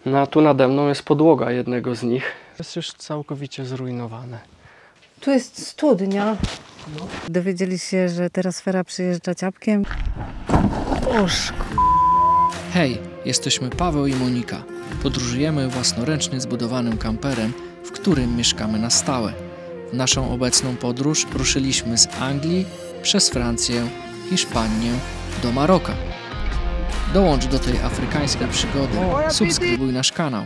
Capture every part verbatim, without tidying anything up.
No a tu nade mną jest podłoga jednego z nich. Jest już całkowicie zrujnowane. Tu jest studnia. No. Dowiedzieli się, że Terrasfera przyjeżdża ciapkiem. Oż. Hej, jesteśmy Paweł i Monika. Podróżujemy własnoręcznie zbudowanym kamperem, w którym mieszkamy na stałe. W naszą obecną podróż ruszyliśmy z Anglii przez Francję, Hiszpanię do Maroka. Dołącz do tej afrykańskiej przygody. Subskrybuj nasz kanał.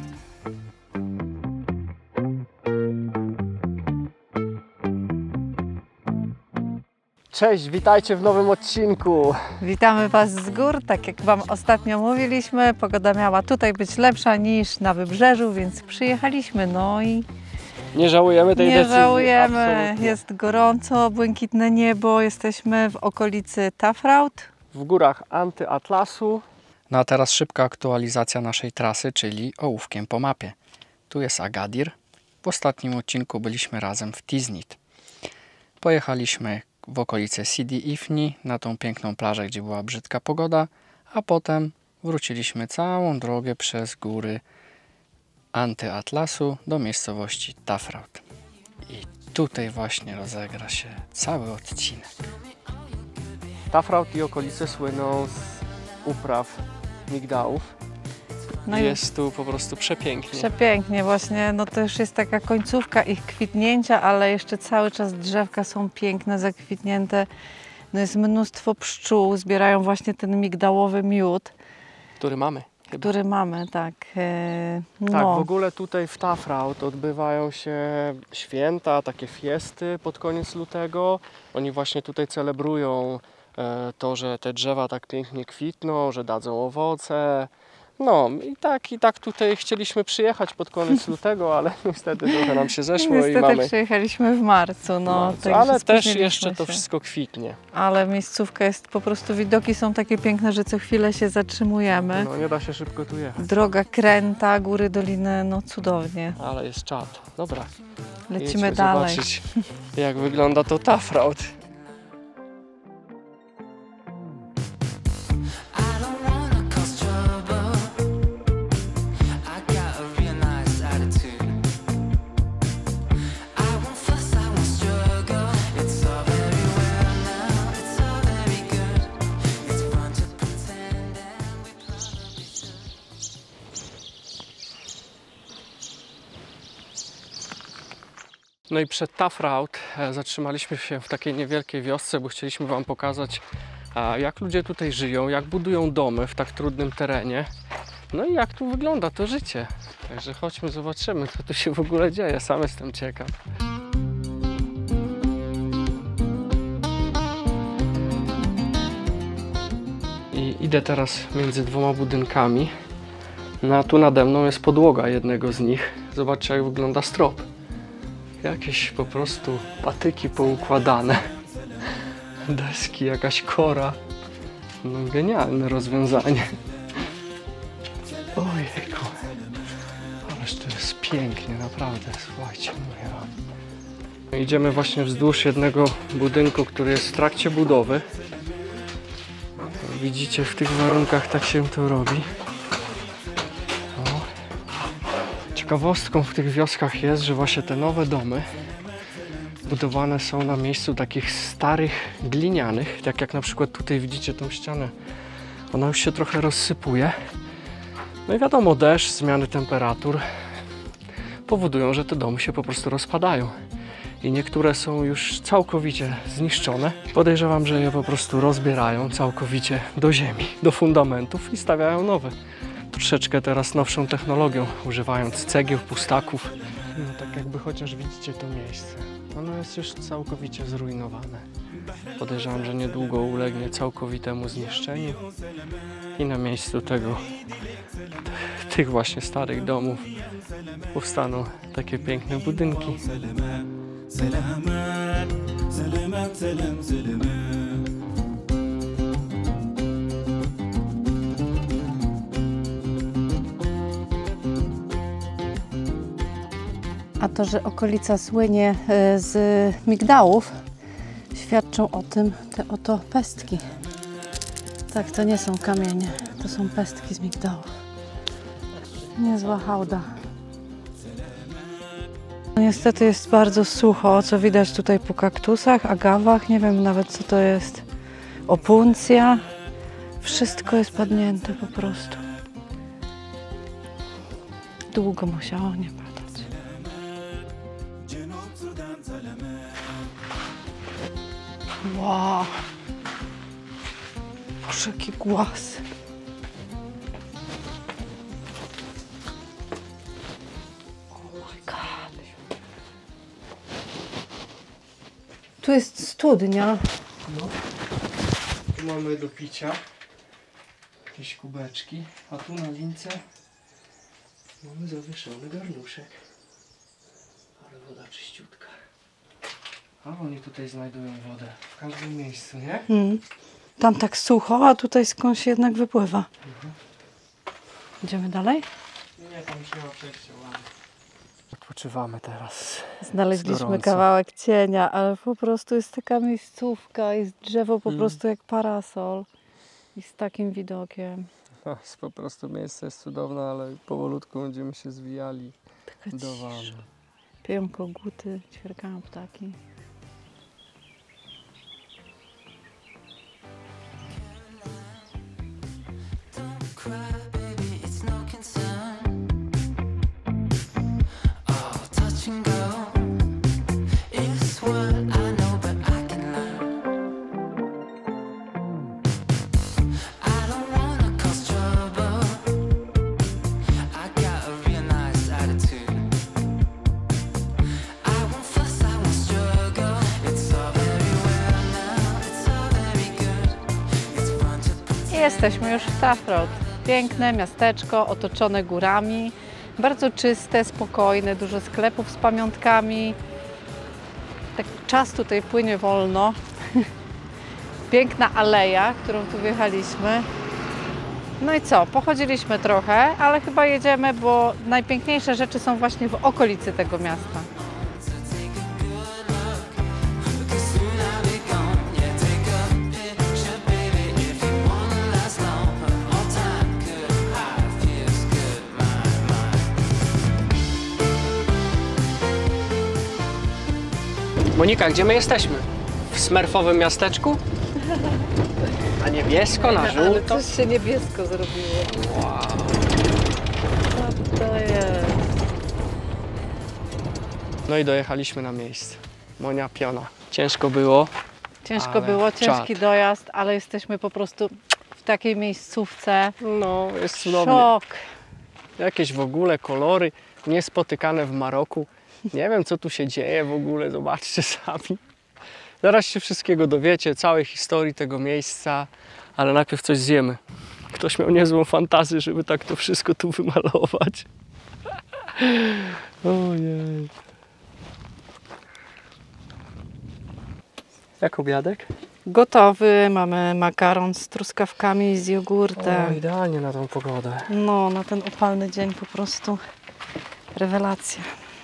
Cześć, witajcie w nowym odcinku. Witamy Was z gór. Tak jak Wam ostatnio mówiliśmy, pogoda miała tutaj być lepsza niż na wybrzeżu, więc przyjechaliśmy. No i Nie żałujemy tej nie decyzji. żałujemy. Absolutnie. Jest gorąco, błękitne niebo. Jesteśmy w okolicy Tafraud. W górach Antyatlasu. No a teraz szybka aktualizacja naszej trasy, czyli ołówkiem po mapie. Tu jest Agadir. W ostatnim odcinku byliśmy razem w Tiznit. Pojechaliśmy w okolice Sidi Ifni, na tą piękną plażę, gdzie była brzydka pogoda, a potem wróciliśmy całą drogę przez góry Antyatlasu do miejscowości Tafraud. I tutaj właśnie rozegra się cały odcinek. Tafraud i okolice słyną z upraw migdałów. No i jest tu po prostu przepięknie. Przepięknie właśnie, no to już jest taka końcówka ich kwitnięcia, ale jeszcze cały czas drzewka są piękne, zakwitnięte. No jest mnóstwo pszczół, zbierają właśnie ten migdałowy miód. Który mamy. Chyba. Który mamy, tak. E, no. Tak, w ogóle tutaj w Tafraud odbywają się święta, takie fiesty pod koniec lutego. Oni właśnie tutaj celebrują e, to, że te drzewa tak pięknie kwitną, że dadzą owoce. No i tak, i tak tutaj chcieliśmy przyjechać pod koniec lutego, ale niestety trochę nam się zeszło. Niestety i mamy... przyjechaliśmy w marcu. No, marcu. także Ale też spóźniliśmy jeszcze to się. wszystko kwitnie. Ale miejscówka jest po prostu, widoki są takie piękne, że co chwilę się zatrzymujemy. No nie da się szybko tu jechać. Droga kręta, góry, doliny, no cudownie. Ale jest czad. Dobra. Lecimy Jedźmy dalej. zobaczyć, jak wygląda to Tafraud. No i przed Tafraud zatrzymaliśmy się w takiej niewielkiej wiosce, bo chcieliśmy Wam pokazać, jak ludzie tutaj żyją, jak budują domy w tak trudnym terenie. No i jak tu wygląda to życie. Także chodźmy, zobaczymy, co tu się w ogóle dzieje. Sam jestem ciekaw. I idę teraz między dwoma budynkami. No a tu nade mną jest podłoga jednego z nich. Zobaczcie, jak wygląda strop. Jakieś po prostu patyki poukładane, deski, jakaś kora. No genialne rozwiązanie. Ojejku, ależ to jest pięknie, naprawdę, słuchajcie, mówię wam. Idziemy właśnie wzdłuż jednego budynku, który jest w trakcie budowy. Widzicie, w tych warunkach tak się to robi. Ciekawostką w tych wioskach jest, że właśnie te nowe domy budowane są na miejscu takich starych glinianych, tak jak na przykład tutaj widzicie tą ścianę, ona już się trochę rozsypuje. No i wiadomo, deszcz, zmiany temperatur powodują, że te domy się po prostu rozpadają i niektóre są już całkowicie zniszczone. Podejrzewam, że je po prostu rozbierają całkowicie do ziemi, do fundamentów i stawiają nowe. Troszeczkę teraz nowszą technologią, używając cegieł, pustaków. No, tak jakby chociaż widzicie to miejsce. Ono jest już całkowicie zrujnowane. Podejrzewam, że niedługo ulegnie całkowitemu zniszczeniu. I na miejscu tego, tych właśnie starych domów powstaną takie piękne budynki. A to, że okolica słynie z migdałów, świadczą o tym te oto pestki. Tak, to nie są kamienie, to są pestki z migdałów. Niezła hałda. Niestety jest bardzo sucho, co widać tutaj po kaktusach, agawach, nie wiem nawet co to jest. Opuncja. Wszystko jest padnięte po prostu. Długo musiało nie padać. Wow! Boże, jaki głaz! Oh my God! Tu jest studnia. No. Tu mamy do picia jakieś kubeczki, a tu na lince mamy zawieszony garnuszek. Ale woda czyściutka. A oni tutaj znajdują wodę w każdym miejscu, nie? Hmm. Tam tak sucho, a tutaj skądś jednak wypływa. Mhm. Idziemy dalej? Nie, tam już nie ma przejścia. Odpoczywamy teraz. Znaleźliśmy Gorąco. kawałek cienia, ale po prostu jest taka miejscówka, jest drzewo po Mm. prostu jak parasol i z takim widokiem. No, po prostu miejsce jest cudowne, ale powolutku będziemy się zwijali Taka do cisza. wamy. Pieją koguty, ćwierkają ptaki. Jesteśmy już w Tough Road. Piękne miasteczko otoczone górami, bardzo czyste, spokojne, dużo sklepów z pamiątkami. Tak czas tutaj płynie wolno. Piękna aleja, którą tu wjechaliśmy. No i co, pochodziliśmy trochę, ale chyba jedziemy, bo najpiękniejsze rzeczy są właśnie w okolicy tego miasta. Monika, gdzie my jesteśmy? W smerfowym miasteczku? A niebiesko, na Ale żółto? coś się niebiesko zrobiło. Wow. Co to jest? No i dojechaliśmy na miejsce. Monia piona. Ciężko było. Ciężko Ale było, ciężki czad. dojazd, ale jesteśmy po prostu w takiej miejscówce. No, jest cudownie. Szok. Jakieś w ogóle kolory niespotykane w Maroku. Nie wiem, co tu się dzieje w ogóle, zobaczcie sami. Zaraz się wszystkiego dowiecie, całej historii tego miejsca, ale najpierw coś zjemy. Ktoś miał niezłą fantazję, żeby tak to wszystko tu wymalować. Ojej. Jak obiadek? Gotowy, mamy makaron z truskawkami i z jogurtem. O, idealnie na tą pogodę. No, na ten upalny dzień po prostu rewelacja.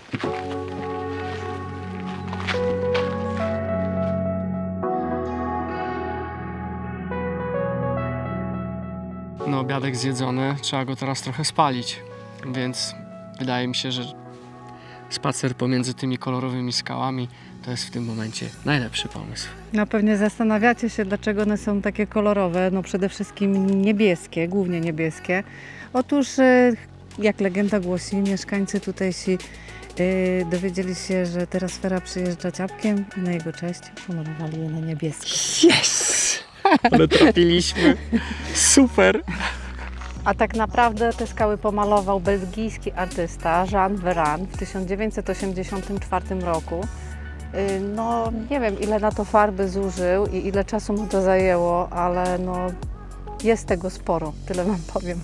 No, obiadek zjedzony, trzeba go teraz trochę spalić, więc wydaje mi się, że spacer pomiędzy tymi kolorowymi skałami to jest w tym momencie najlepszy pomysł. No pewnie zastanawiacie się, dlaczego one są takie kolorowe. No przede wszystkim niebieskie, głównie niebieskie. Otóż, y, jak legenda głosi, mieszkańcy tutejsi y, dowiedzieli się, że Terrasfera przyjeżdża ciapkiem i na jego cześć pomalowali je na niebieskie. Yes! Ale trafiliśmy. Super! A tak naprawdę te skały pomalował belgijski artysta Jean Veran w tysiąc dziewięćset osiemdziesiątym czwartym roku. Y, No nie wiem, ile na to farby zużył i ile czasu mu to zajęło, ale no jest tego sporo, tyle wam powiem.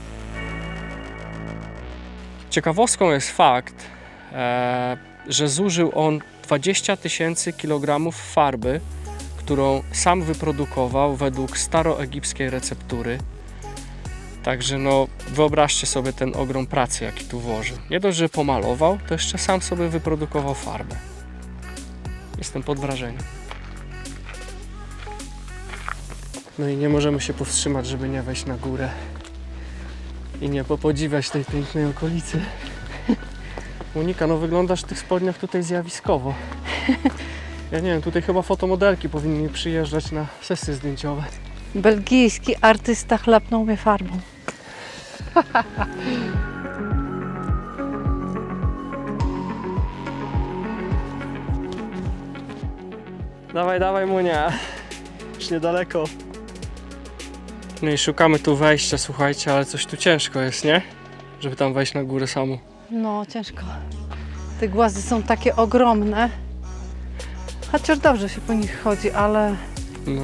Ciekawostką jest fakt, e, że zużył on dwadzieścia tysięcy kilogramów farby, którą sam wyprodukował według staroegipskiej receptury. Także no, wyobraźcie sobie ten ogrom pracy, jaki tu włożył. Nie dość, że pomalował, to jeszcze sam sobie wyprodukował farbę. Jestem pod wrażeniem. No i nie możemy się powstrzymać, żeby nie wejść na górę i nie popodziwiać tej pięknej okolicy. Monika, no wyglądasz w tych spodniach tutaj zjawiskowo. Ja nie wiem, tutaj chyba fotomodelki powinny przyjeżdżać na sesje zdjęciowe. Belgijski artysta chlapnął mnie farbą. Dawaj, dawaj, Munia. Już niedaleko. No i szukamy tu wejścia, słuchajcie, ale coś tu ciężko jest, nie? Żeby tam wejść na górę samą. No, ciężko. Te głazy są takie ogromne. Chociaż dobrze się po nich chodzi, ale... No.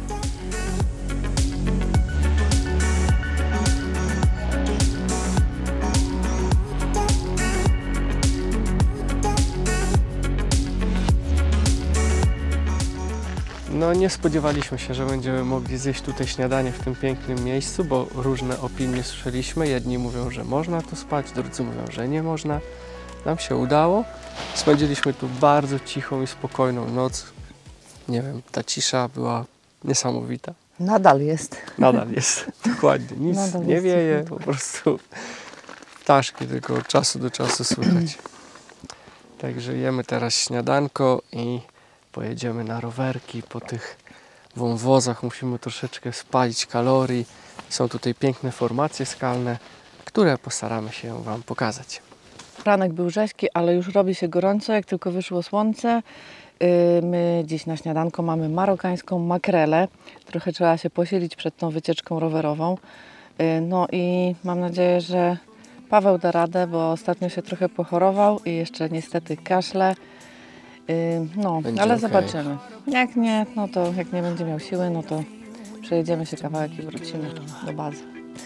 No nie spodziewaliśmy się, że będziemy mogli zjeść tutaj śniadanie w tym pięknym miejscu, bo różne opinie słyszeliśmy. Jedni mówią, że można tu spać, drudzy mówią, że nie można. Nam się udało. Spędziliśmy tu bardzo cichą i spokojną noc. Nie wiem, ta cisza była niesamowita. Nadal jest. Nadal jest, dokładnie. Nic Nadal nie jest wieje, cicho. po prostu ptaszki tylko od czasu do czasu słychać. Także jemy teraz śniadanko i pojedziemy na rowerki po tych wąwozach. Musimy troszeczkę spalić kalorii. Są tutaj piękne formacje skalne, które postaramy się Wam pokazać. Ranek był rzeźki, ale już robi się gorąco, jak tylko wyszło słońce. Yy, My dziś na śniadanko mamy marokańską makrelę. Trochę trzeba się posilić przed tą wycieczką rowerową. Yy, No i mam nadzieję, że Paweł da radę, bo ostatnio się trochę pochorował i jeszcze niestety kaszle. Yy, No, Będzie ale okej. zobaczymy. Jak nie, no to jak nie będzie miał siły, no to przejedziemy się kawałek i wrócimy do bazy.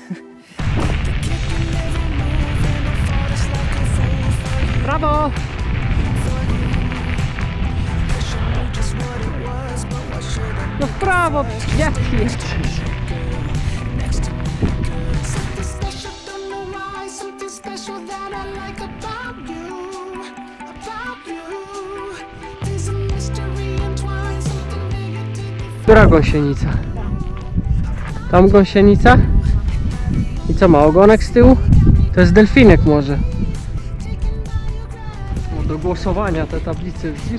Brawo! No w prawo! Jaki jesteś? Która gąsienica? Tam gąsienica? I co ma, ogonek z tyłu? To jest delfinek może. No, do głosowania te tablice, widzisz?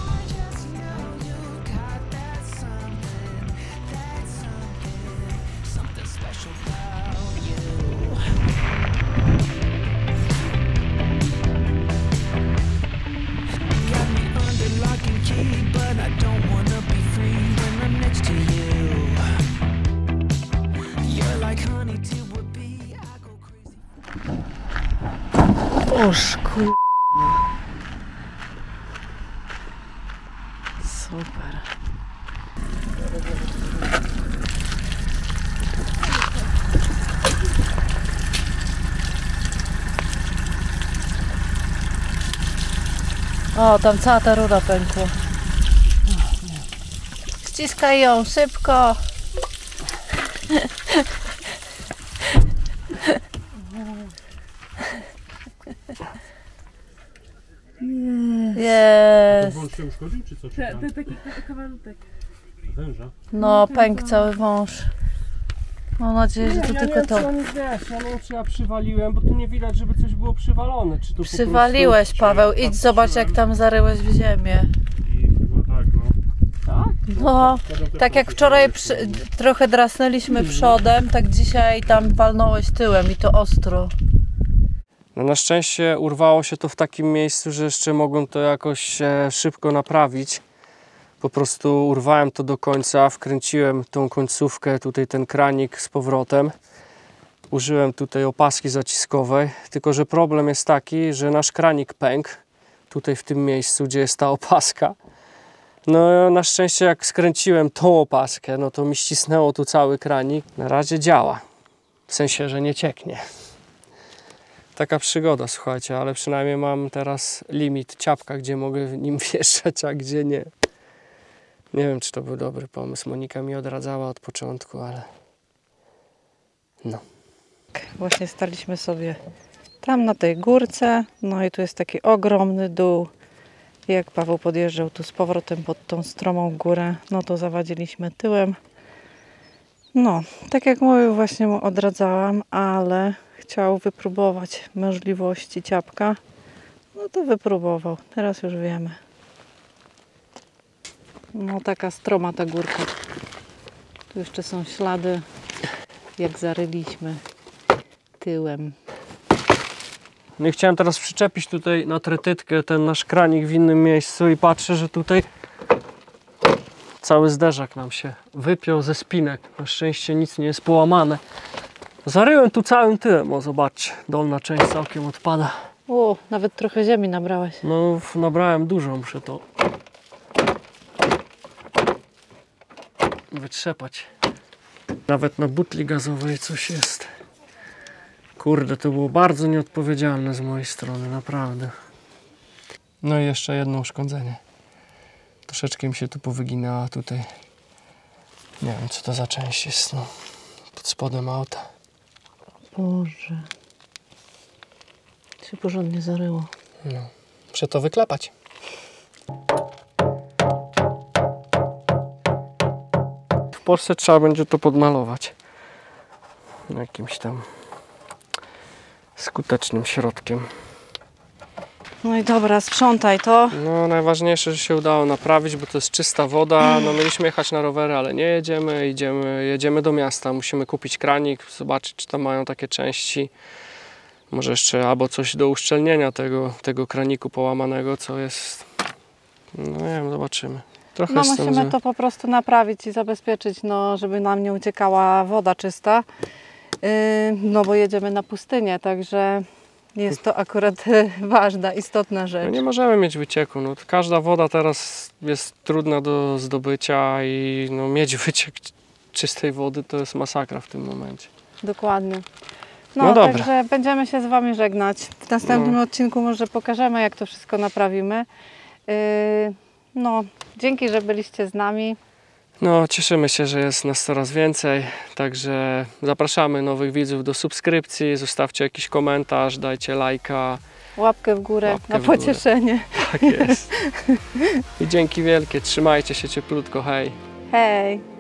Oż kur... Super. O, tam cała ta rura pękła. Ściskaj ją szybko. Jest. Wąż się uszkodził, czy co? Czy To taki kawałek. węża? No, pękł cały wąż. Mam nadzieję, że to ja tylko nie to. wiem, czy on, wiesz, ja nie wiem, czy ja przywaliłem, bo tu nie widać, żeby coś było przywalone. Czy tu po Przywaliłeś, prostu... Paweł. Idź zobacz, jak tam zaryłeś w ziemię. I chyba tak, no. Tak? No, tak jak wczoraj przy, trochę drasnęliśmy przodem, tak dzisiaj tam walnąłeś tyłem i to ostro. No na szczęście urwało się to w takim miejscu, że jeszcze mogłem to jakoś e, szybko naprawić. Po prostu urwałem to do końca, wkręciłem tą końcówkę, tutaj ten kranik z powrotem. Użyłem tutaj opaski zaciskowej, tylko że problem jest taki, że nasz kranik pękł tutaj w tym miejscu, gdzie jest ta opaska. No na szczęście jak skręciłem tą opaskę, no to mi ścisnęło tu cały kranik. Na razie działa, w sensie, że nie cieknie. Taka przygoda, słuchajcie, ale przynajmniej mam teraz limit ciapka, gdzie mogę w nim wjeżdżać, a gdzie nie. Nie wiem, czy to był dobry pomysł. Monika mi odradzała od początku, ale no. Właśnie staliśmy sobie tam na tej górce, no i tu jest taki ogromny dół. Jak Paweł podjeżdżał tu z powrotem pod tą stromą górę, no to zawadziliśmy tyłem. No, tak jak mówił, właśnie mu odradzałam, ale chciał wypróbować możliwości ciapka. No to wypróbował. Teraz już wiemy. No taka stroma ta górka. Tu jeszcze są ślady, jak zaryliśmy tyłem. No i chciałem teraz przyczepić tutaj na tretytkę ten nasz kranik w innym miejscu i patrzę, że tutaj cały zderzak nam się wypiął ze spinek. Na szczęście nic nie jest połamane. Zaryłem tu całym tyłem, o zobaczcie, dolna część całkiem odpada. O, nawet trochę ziemi nabrałeś. No nabrałem dużo, muszę to wytrzepać. Nawet na butli gazowej coś jest. Kurde, to było bardzo nieodpowiedzialne z mojej strony, naprawdę. No i jeszcze jedno uszkodzenie. Troszeczkę mi się tu powyginęła tutaj. Nie wiem, co to za część jest, no. Pod spodem auta. Boże. Się porządnie zaryło. No. Muszę to wyklepać. W Polsce trzeba będzie to podmalować. Jakimś tam skutecznym środkiem. No i dobra, sprzątaj to. No najważniejsze, że się udało naprawić, bo to jest czysta woda. No mieliśmy jechać na rowery, ale nie jedziemy. Idziemy, jedziemy do miasta. Musimy kupić kranik, zobaczyć, czy tam mają takie części. Może jeszcze albo coś do uszczelnienia tego, tego kraniku połamanego, co jest... No nie wiem, zobaczymy. Trochę No jestem musimy z- to po prostu naprawić i zabezpieczyć, no, żeby nam nie uciekała woda czysta. Yy, no bo jedziemy na pustynię, także jest to akurat y, ważna, istotna No rzecz. nie możemy mieć wycieku. No, każda woda teraz jest trudna do zdobycia i no, mieć wyciek czystej wody to jest masakra w tym momencie. Dokładnie. No, No dobra. także będziemy się z Wami żegnać. W następnym No. odcinku może pokażemy, jak to wszystko naprawimy. Yy, no, dzięki, że byliście z nami. No, cieszymy się, że jest nas coraz więcej, także zapraszamy nowych widzów do subskrypcji, zostawcie jakiś komentarz, dajcie lajka, Łapkę w górę Łapkę na w górę. pocieszenie. tak jest. I dzięki wielkie, trzymajcie się cieplutko, hej! Hej!